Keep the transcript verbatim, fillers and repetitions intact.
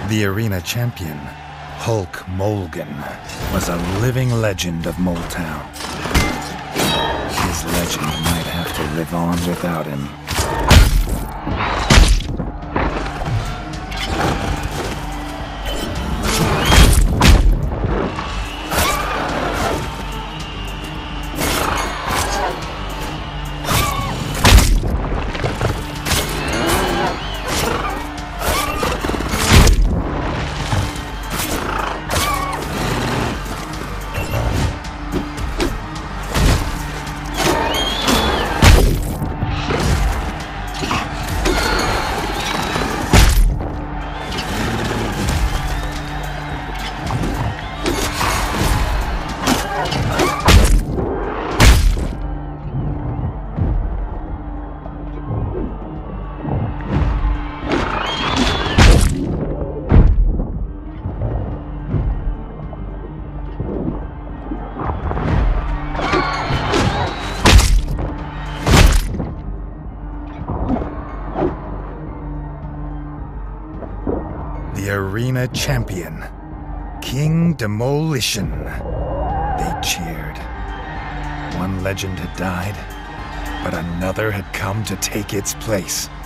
The arena champion, Hulk Molgan, was a living legend of Moletown. His legend might have to live on without him. The arena champion, King Demolition. They cheered. One legend had died, but another had come to take its place.